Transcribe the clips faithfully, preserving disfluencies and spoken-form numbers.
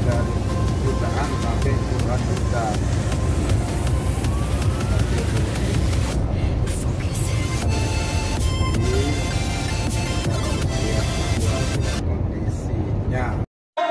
dari jutaan sampai puluhan juta. Kondisinya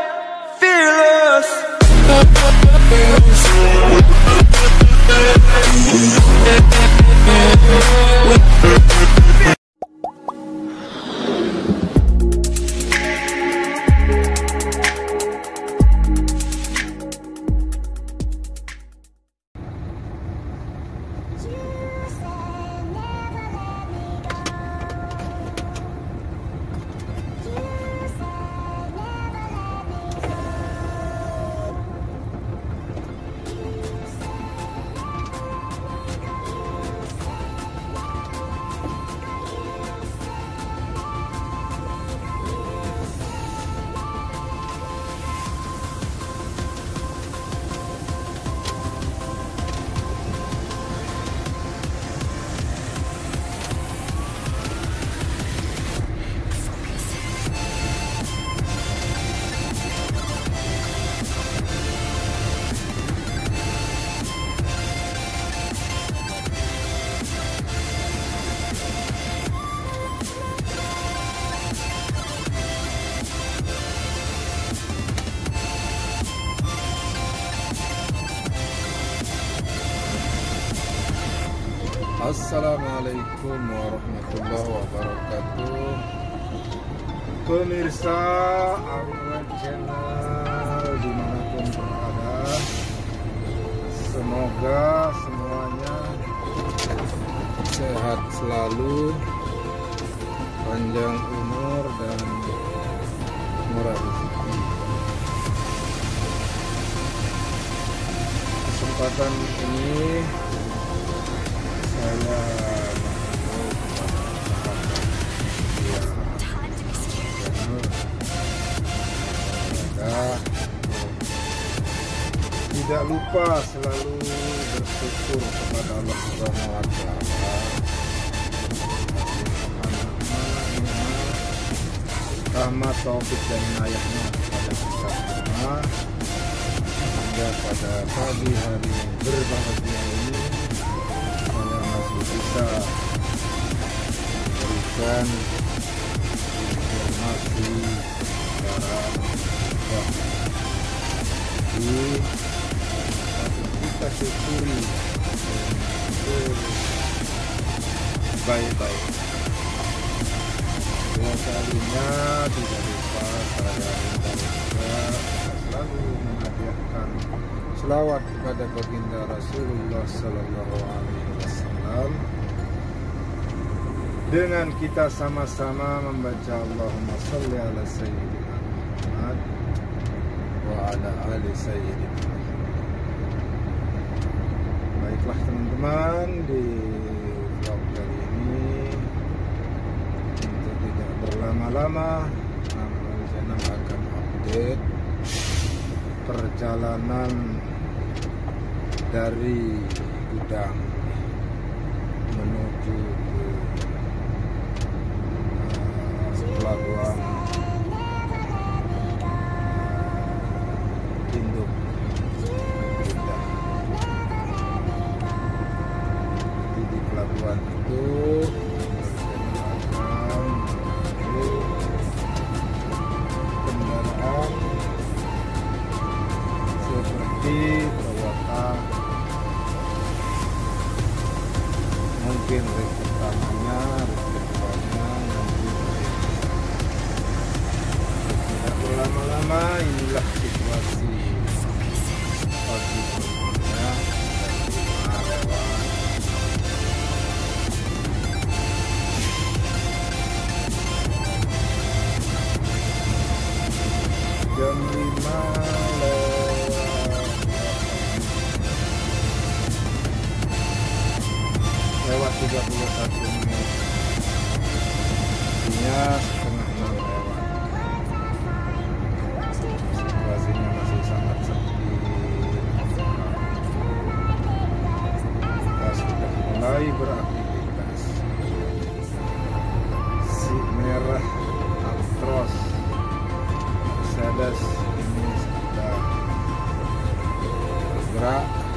Assalamualaikum warahmatullahi wabarakatuh. Pemirsa Arwah Channel dimanapun berada, semoga semuanya sehat selalu, panjang umur dan murah rezeki. Kesempatan ini saya tidak lupa selalu bersyukur kepada Allah Subhanahu wa Ta'ala rahmat, taufik dan inayahnya kepada kita semua, hingga pada pagi hari yang berbahagia ini saya masih bisa memberikan informasi secara di kita syukuri baik-baik. Biasanya tidak lupa saya minta juga selalu menghadiahkan selawat kepada baginda Rasulullah Sallallahu Alaihi Wasallam dengan kita sama-sama membaca Allahumma sholli ala sayyidina Muhammad wa ala ali sayyidina Muhammad. Baiklah teman-teman, di vlog kali ini untuk tidak berlama-lama, Amran Channel akan update perjalanan dari gudang menuju ke uh, pelabuhan induk Jeddah. Di pelabuhan itu akan kendaraan seperti Toyota, mungkin ring pertamanya, ring keduanya, nanti tidak berlama-lama. Inilah situasi pagi sebelumnya jam lima lewat tiga puluh satu menit. juga.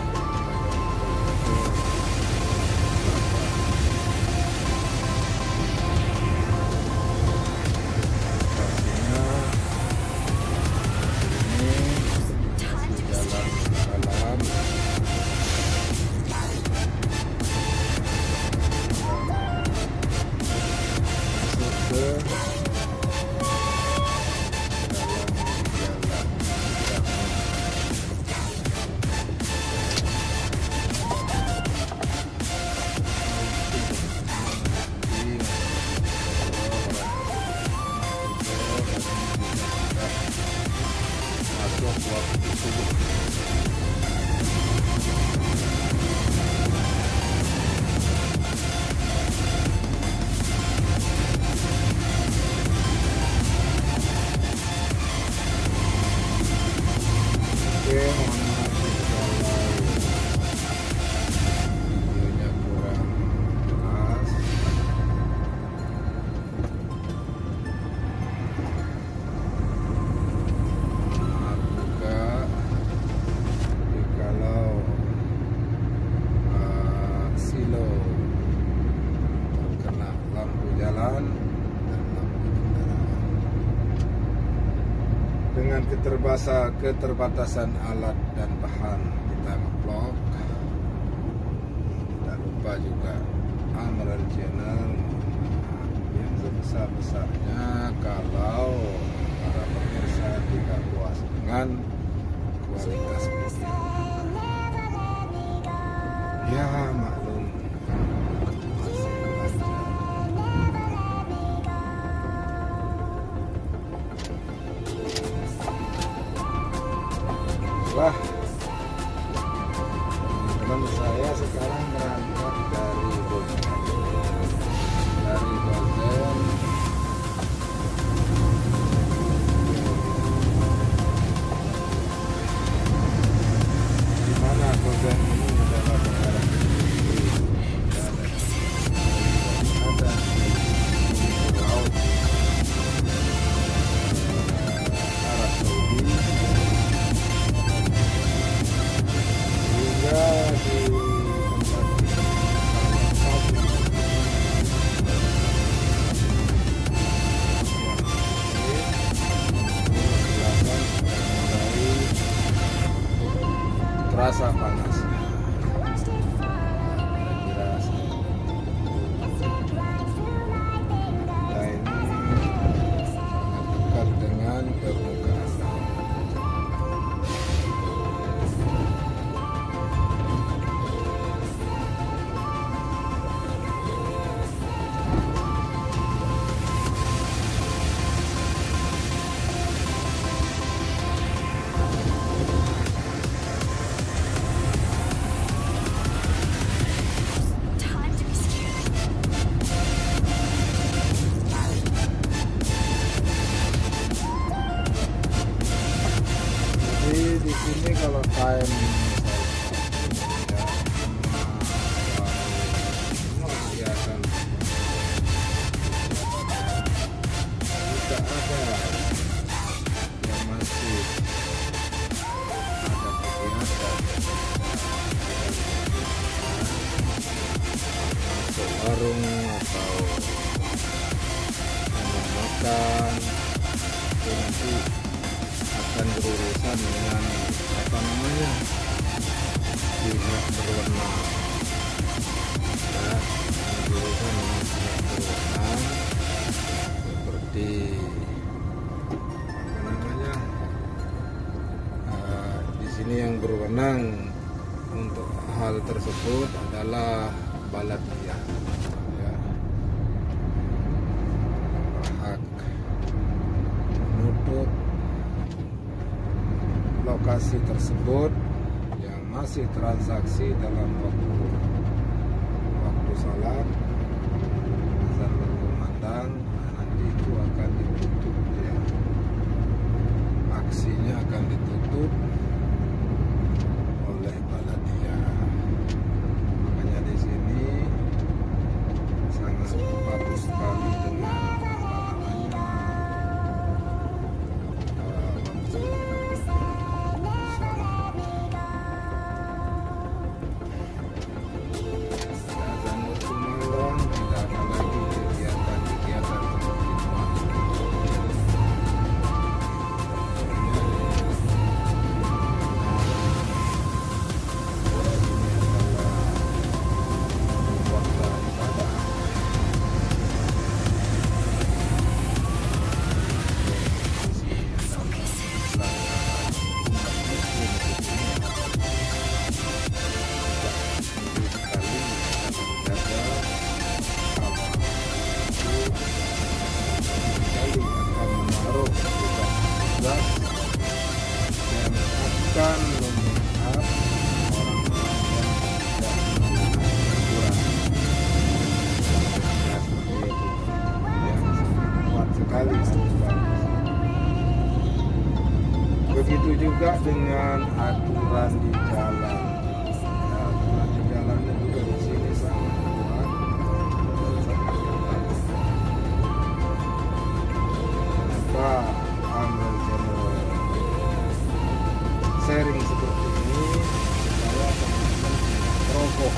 Dengan keterbatasan keterbatasan alat dan bahan kita ngevlog. Tidak lupa juga Amran Channel yang sebesar-besarnya kalau para pemirsa tidak puas dengan kualitas video. Ya maklum, wah, teman saya sekarang berangkat dari Bozen, dari Bozen di mana Bozen ini adalah daerah ada di laut Arab Saudi. Terasa panas. Kira-kira kita ini dekat dengan permukaan laut. Di sini kalau time kelihatan tidak ada yang masih ada kegiatan masuk warung atau makan nanti akan berurusan dengan apa namanya pihak berwenang, ya, berurusan dengan pihak berwenang seperti apa namanya uh, di sini yang berwenang untuk hal tersebut adalah Baladiyah, ya, berhak menutup lokasi tersebut yang masih transaksi dalam waktu waktu salat azan berkumandang, nanti itu akan ditutup, ya, aksinya akan ditutup oleh Baladiyah. Makanya di sini sangat patuh sekali dengan bukan memihak orang-orang yang tidak kuat sekali. Begitu juga dengan aturan di jalan. Ya, aturan di jalannya juga di sini sangat kuat. Maka ambil channel sharing seperti ini supaya teman-teman merokok.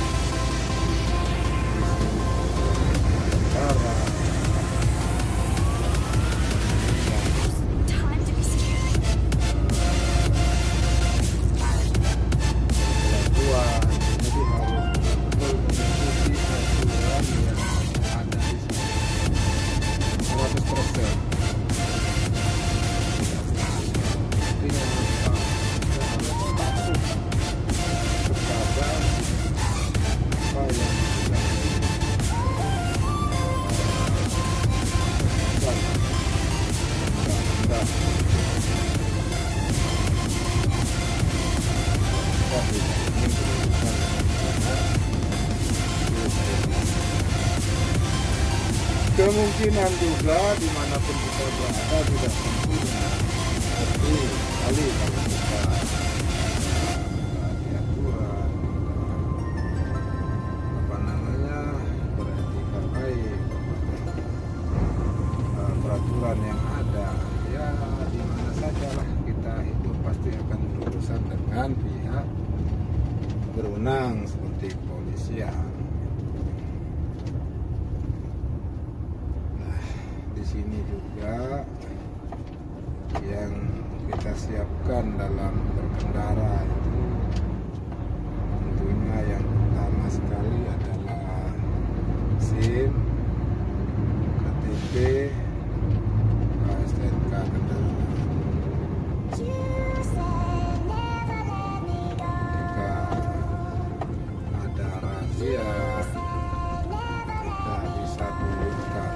Kemungkinan juga dimanapun kita berada tidak sempurna, tapi kali kalau kita di aturan, apa namanya, beretika baik, peraturan yang ada, ya di mana sajalah kita hidup pasti akan berurusan dengan pihak berwenang seperti kepolisian. Di sini juga yang kita siapkan dalam berkendara itu tentunya yang pertama sekali adalah SIM, K T P, S T N K kendaraan. Jika ada razia, kita bisa tunjukkan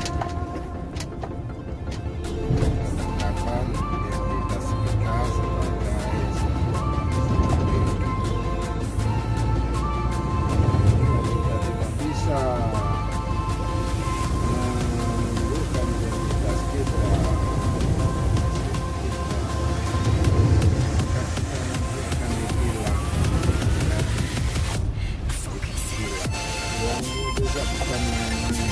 identitas kita sebagai kita tidak bisa menunjukkan identitas kita, maka kita nanti akan dihilang. Yang juga bukan main-main.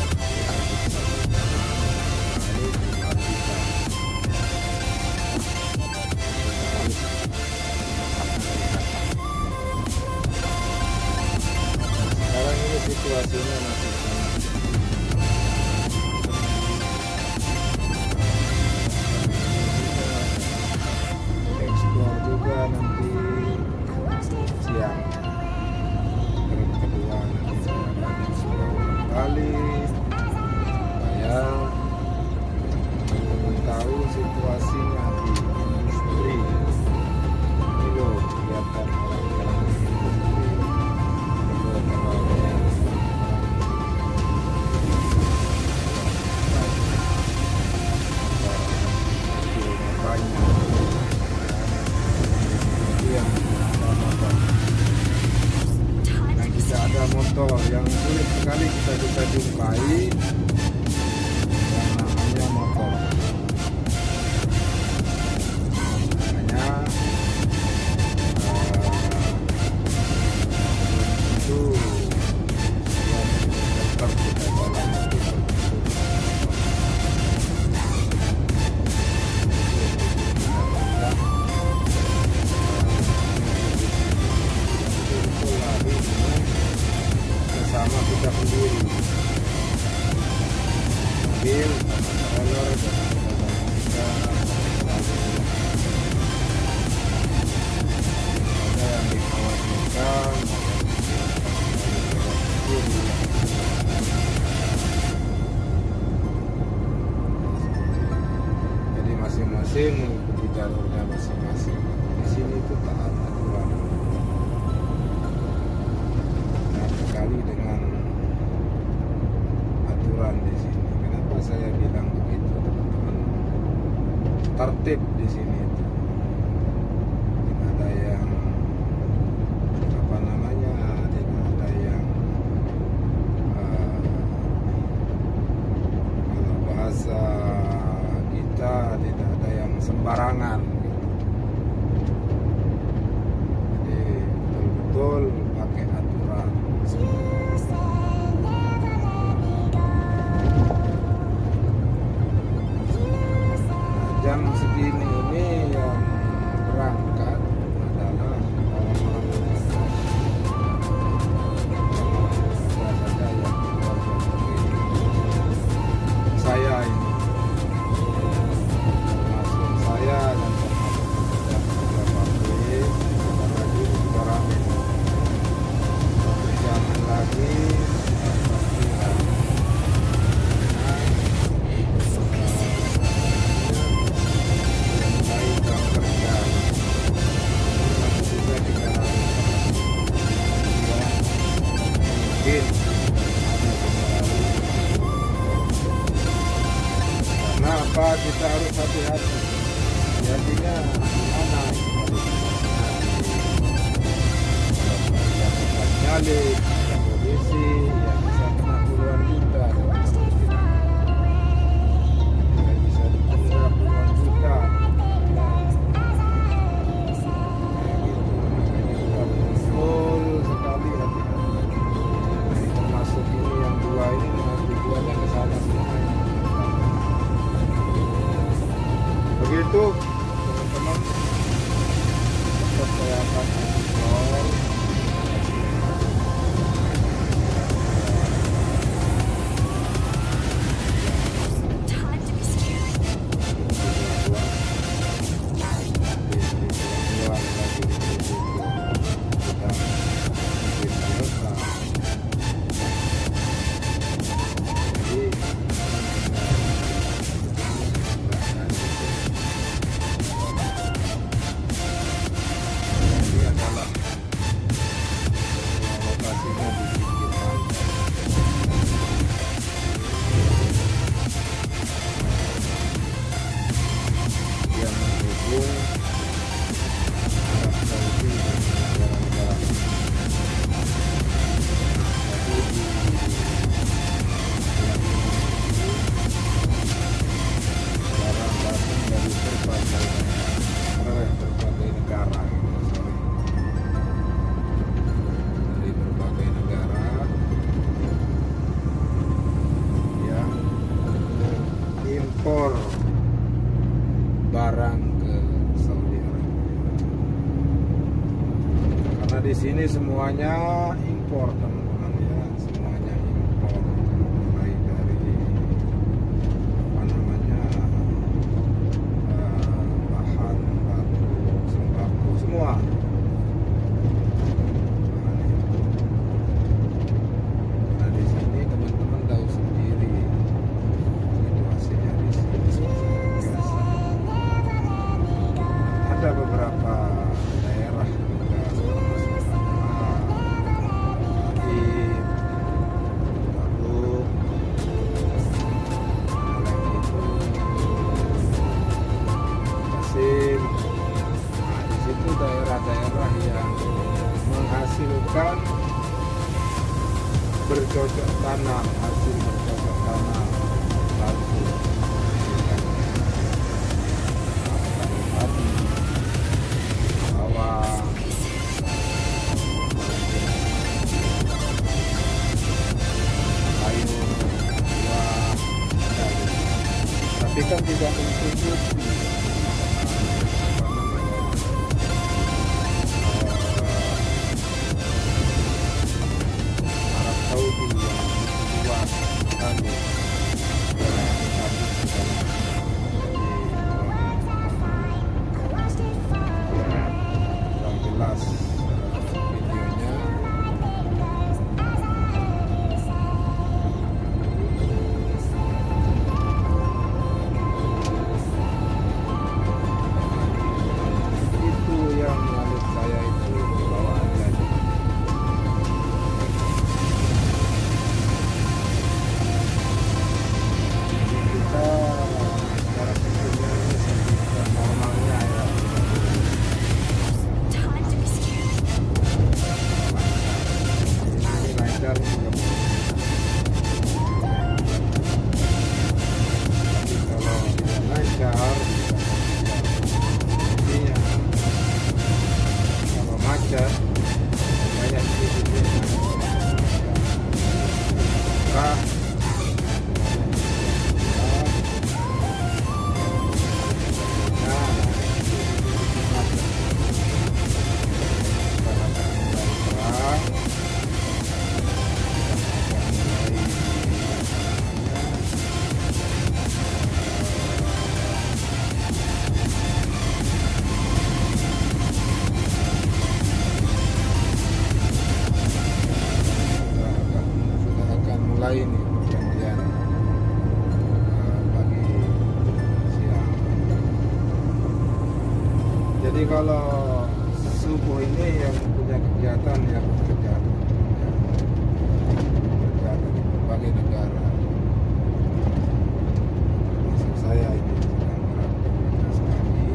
Sekarang ini situasinya masih sangat eksplor juga nanti siang. Trip kedua nanti saya akan eksplor kembali supaya teman-teman tahu situasinya di industri. Ini loh kelihatan orang-orang di industri. Motor yang sulit sekali kita bisa jumpai yang namanya motor. Makanya uh, itu yang tetap kita dalam motor. Sama kita sendiri. akan explore barang ke Saudi Arabia. Karena di sini semuanya impor, teman-teman ya, semuanya impor, mulai dari apa namanya uh, bahan baku, sembako, semua. Nah di sini teman-teman tahu sendiri situasinya di sini. Ada beberapa daerah juga termasuk di Tabuk, lagi itu Kasim. Nah, di situ daerah-daerah yang menghasilkan bercocok tanam, hasil bercocok tanam lalu tapi kan tidak mencukupi apa namanya uh, Arab Saudi yang luas sekali yang jelas videonya. Ini perjanjian uh, pagi siang. Jadi kalau subuh ini yang punya kegiatan yang bekerja bekerja dari berbagai negara, termasuk saya ini sedang beraktivitas pagi.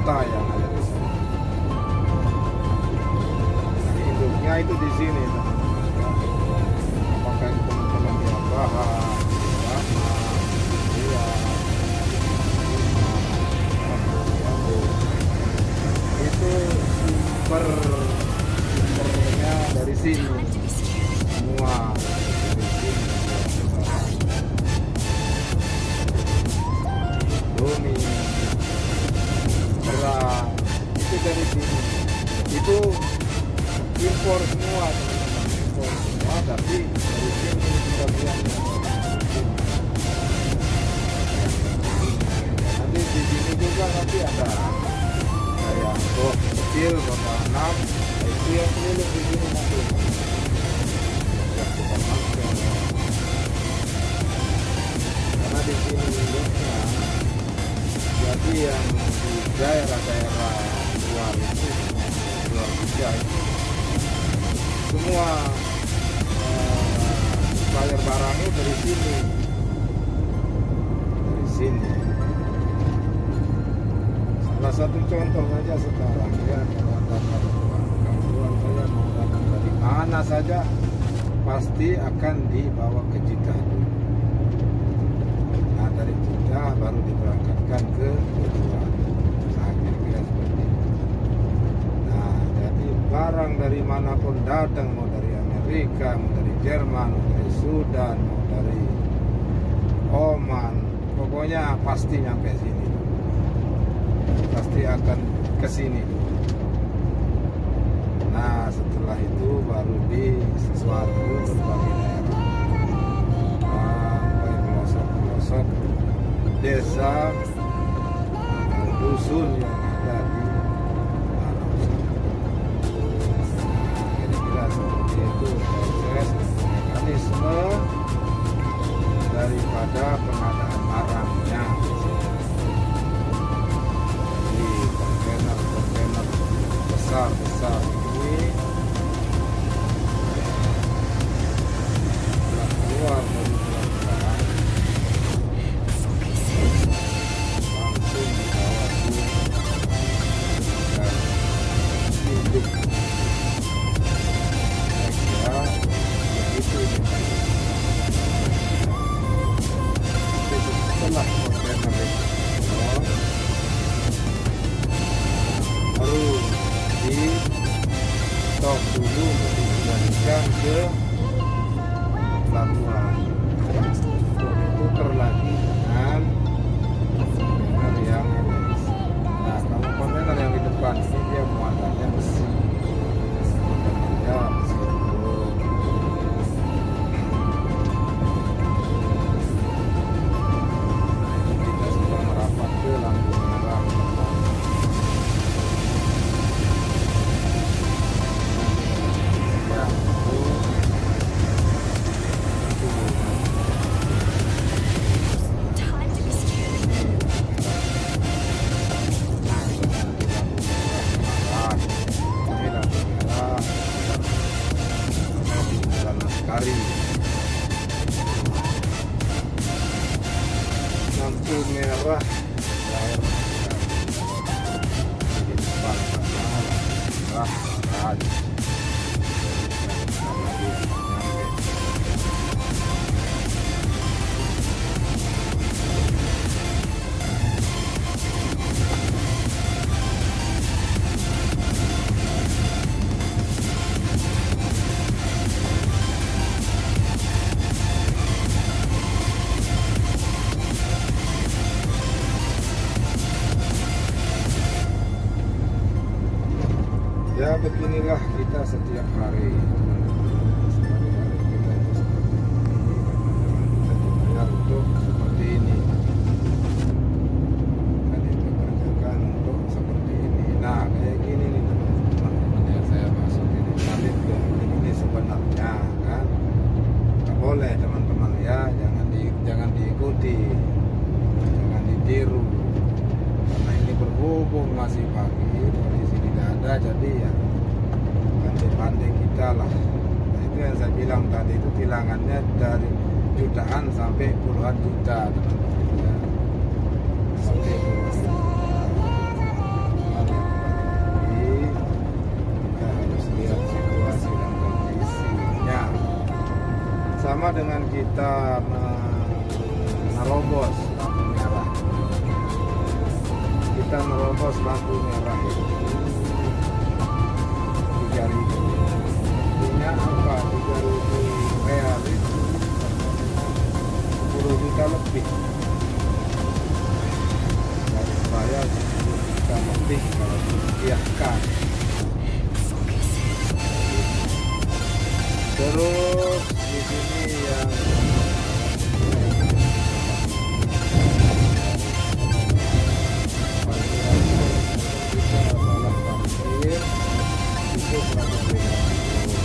kota yang ada di sana. Nah, induknya itu di sini, teman-teman. Apakah itu teman-teman di Abaha, Sama, Iya, itu sumber sumbernya dari sini semua, dari sini Doni, beras itu dari sini, itu impor semua, teman-teman, impor semua, tapi dari sini sebagiannya. Nanti di sini juga nanti ada kayak box kecil roda enam, itu yang keliling di sini nanti. Karena di sini induknya, jadi yang di daerah-daerah luar itu, luar Jogja itu, semua eh, supplier barangnya dari sini, dari sini. Salah satu contoh saja sekarang ya, kalau kawan saya mau datang dari mana saja pasti akan dibawa ke Jeddah. Nah, dari Jeddah baru diberangkatkan ke tujuan. Nah, kira-kira seperti itu. Nah, jadi barang dari manapun datang, mau dari Amerika, mau dari Jerman, mau dari Sudan, mau dari Oman, pokoknya pasti nyampe sini. Pasti akan ke sini. Nah, setelah itu baru di sesuatu berbagai daerah, sampai pelosok-pelosok desa, dusun yang ada di Arab sana. Kira-kira seperti itu proses mekanisme daripada pengadaan barangnya. Di kontainer-kontainer besar-besar ini telah keluar dari pelabuhan, langsung dibawa ke induk. Saya begitu ini. Setelah kontainer itu baru di stop dulu untuk dikembalikan ke pelabuhan untuk ditukar lagi dengan kontainer yang ada di sini. Nah, kalau kontainer yang di depan ini dia muatannya besi, muatannya besi dulu. Kita sudah merapat ke lampu merah. Lampu merah air di depan merah tadi. Ya, beginilah kita setiap hari. Setiap hari kita itu seperti ini. Kita dibayar untuk seperti ini. Kita dikerjakan untuk seperti ini. Nah, kayak gini nih teman-teman yang saya maksud ini. Nanti ini sebenarnya kan nggak boleh teman-teman ya. Jangan di, jangan diikuti, jangan ditiru. Karena ini berhubung masih pagi, polisi tidak ada, jadi ya pandai-pandai kita lah. Nah, itu yang saya bilang tadi, itu tilangannya dari jutaan sampai puluhan juta teman-teman ya. Sampai puluhan juta. dengan kita menerobos lampu merah. Kita menerobos lampu merah itu tiga ribu. Artinya apa? tiga ribu real itu sepuluh juta lebih. Dari saya sepuluh juta lebih kalau dirupiahkan. Terus di sini yang adalah parkir itu seratus lima puluh.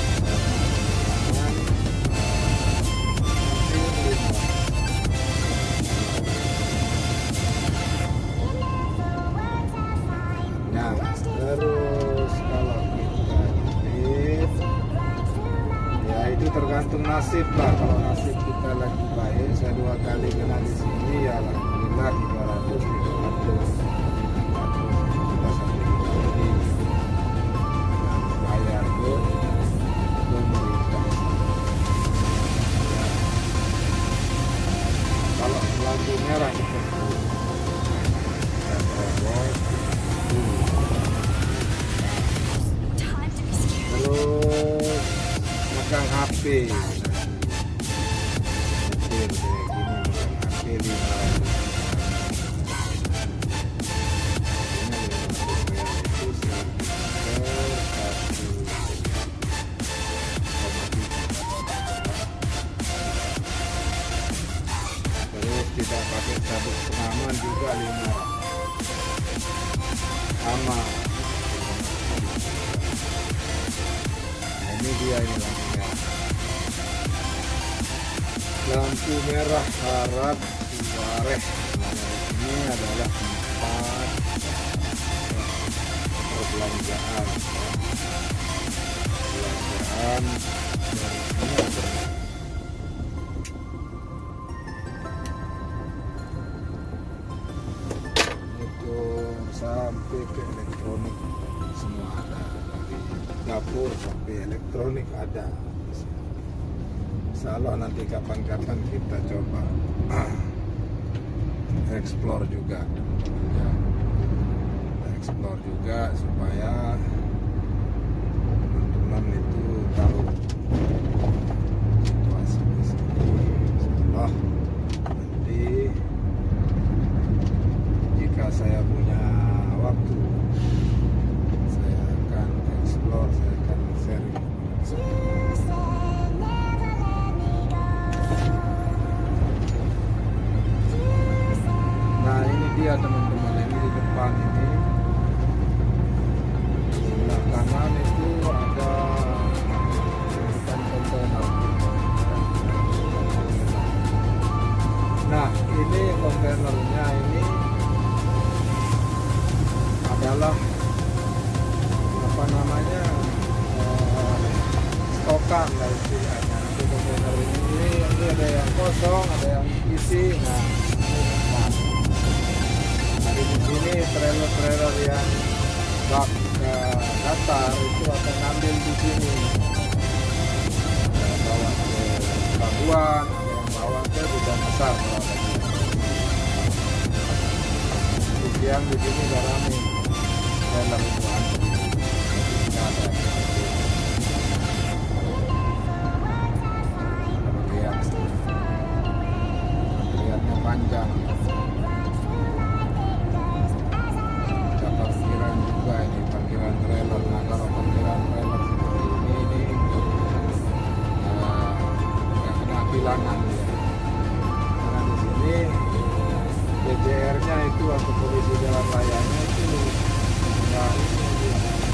Nah, terus kalau kita lihat ya itu tergantung nasib lah. Kalau nasib kita lagi baik, saya dua kali kena di sini ya alhamdulillah tiga ratus tiga ratus kita sampai lagi bayar ke pemerintah. Ya. Kalau lampu merah seperti ya, terobos terus megang H P. Kecil kayak gini megang H P lima ratus. Terus tidak pakai sabuk pengaman juga lima ratus. Sama. Nah, ini dia ini lampu merah. Lampu merah Harap Tuareg. Ini adalah tempat perbelanjaan. Perbelanjaan dari sini ada. Itu sampai ke elektronik semua ada. Dari dapur sampai elektronik ada. Insya Allah nanti kapan-kapan kita coba explore juga ya. Kita explore juga supaya teman-teman itu tahu situasi di sini. Insya Allah nanti jika saya punya waktu saya akan explore, saya akan sharing. Nah ini dia teman-teman, ini di depan ini sebelah kanan itu ada bukan kontainer. Nah ini kontainernya ini adalah apa namanya eh, stokan lah istilahnya. Nanti kontainer ini, ini ini ada yang kosong, ada yang isi. Nah di sini trailer-trailer yang bak ke datar itu akan ngambil di sini, bawa ke pelabuhan, ada yang bawa ke gudang besar. Di siang di sini udah rame trailer itu ada. Lihat, lihatnya panjang. Parkiran juga ini, parkiran trailer. Nah kalau parkiran trailer seperti ini ini uh, nggak kena bilangan ya. Karena di sini B J R-nya itu atau polisi jalan rayanya itu nggak ini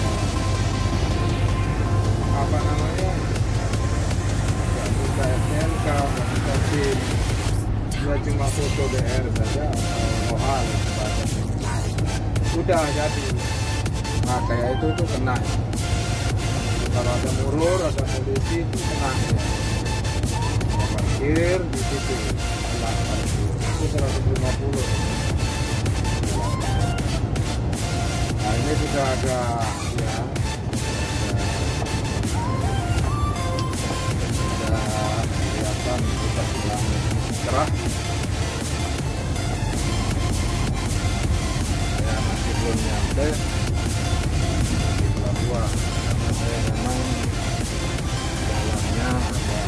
apa namanya nggak minta S N K, nggak minta SIM, dia cuma foto D R saja atau O H udah jadi. Nah kayak itu tuh kena. Kalau ada murur, ada polisi itu kena ya. Parkir di situ, nah, parkir itu seratus lima puluh. Nah ini sudah ada ya, ada kelihatan cerah. Saya masih belum nyampe di pelabuhan karena saya memang jalannya agak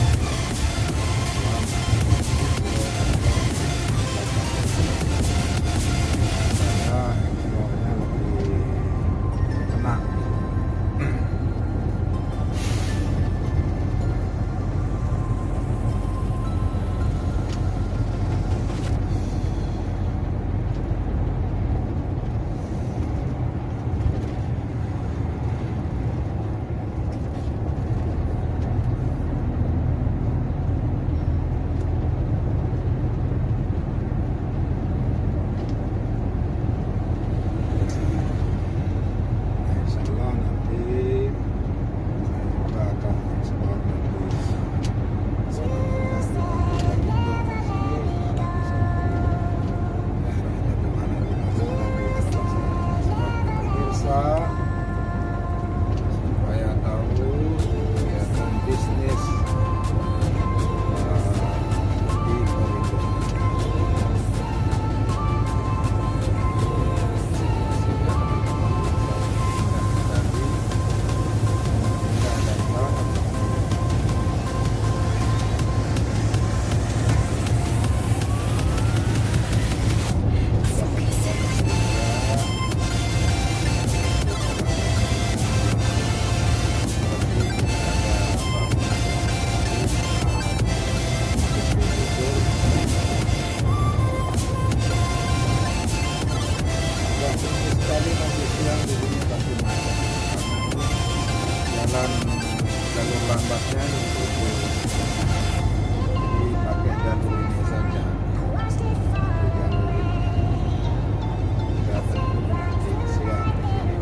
jalur lambatnya ditutup, jadi pakai jalur ini saja. Jalur ini tidak tentu nanti siang di sini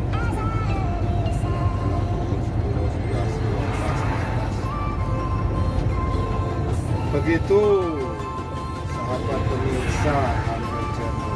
sepuluh, sebelas, dua belas. Begitu sahabat pemirsa Amir Channel.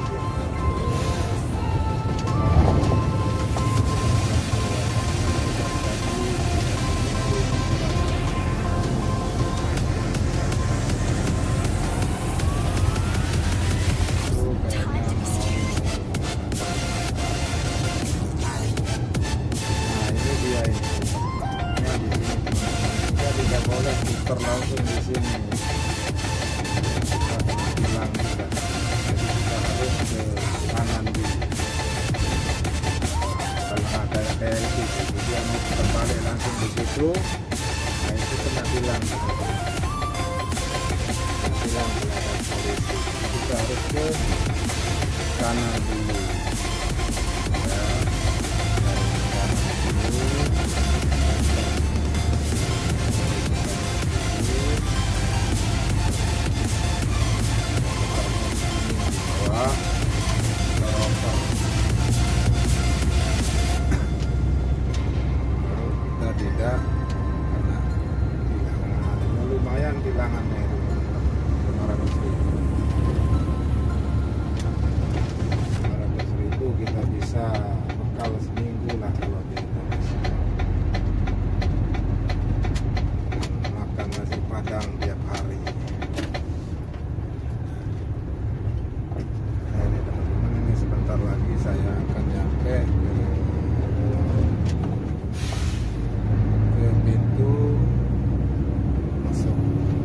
Boleh putar langsung di sini, kita hilang juga. Jadi kita harus ke kanan dulu. Kalau ada kayak itu, jadi dia mau terbalik langsung di situ, nah itu kena hilang. Hilang kelihatan polisi. Kita harus ke kanan dulu. Ya, dari kanan dulu. Kita tidak karena tilangan lumayan, tilangannya itu lima ratus ribu lima ratus ribu kita bisa bekal seminggu lah kalau di Indonesia, makan nasi padang tiap hari. Sebentar lagi saya akan nyampe ke, ke pintu masuk.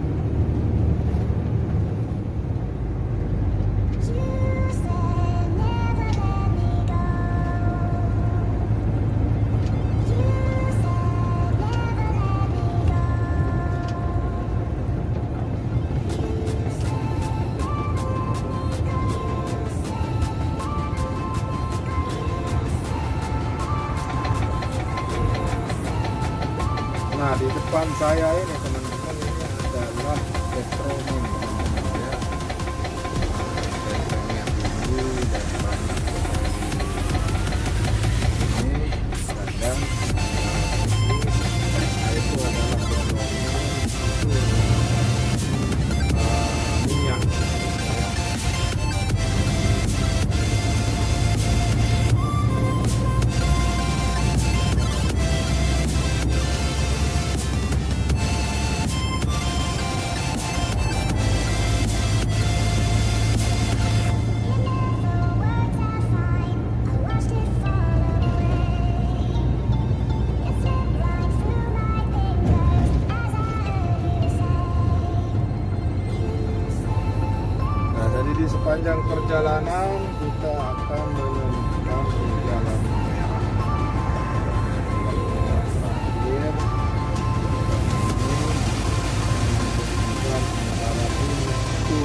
Nah, di depan saya ini teman-teman, ini adalah petromin ya. Bentengnya biru dan banyak ini dan nah, itu adalah petromin, itu uh, minyak. sepanjang perjalanan kita akan menemukan jalan merah. Terakhir antara pintu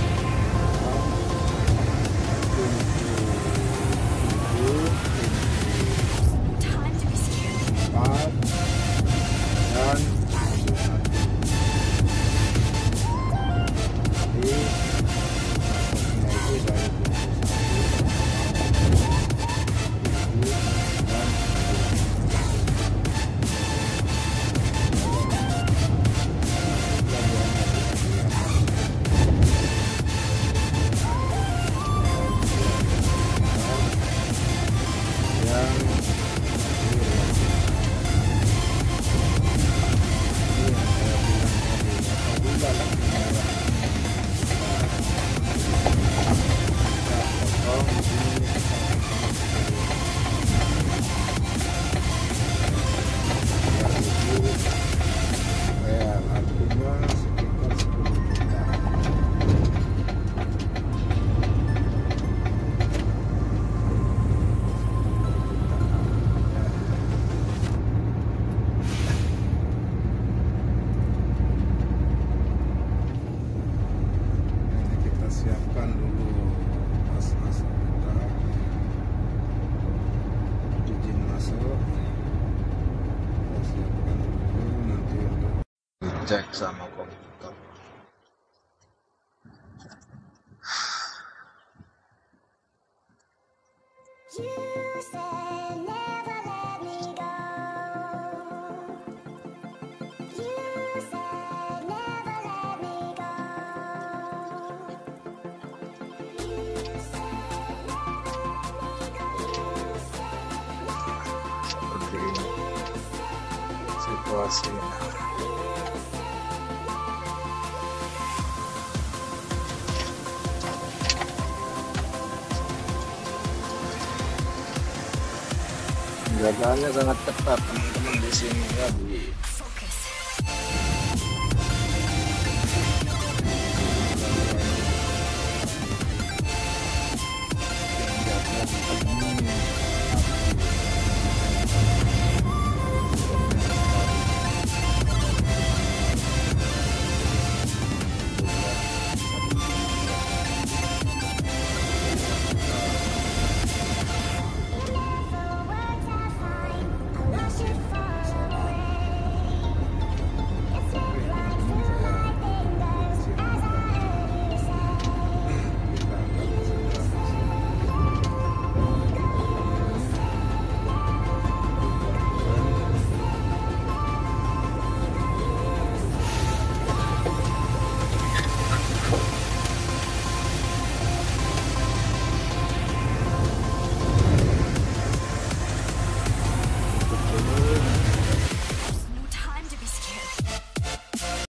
empat dan siapkan dulu tas-tas kita, izin masuk kita siapkan dulu nanti untuk dicek sama komputer. Seperti ini situasinya. Penjagaannya sangat ketat teman-teman di sini ya, di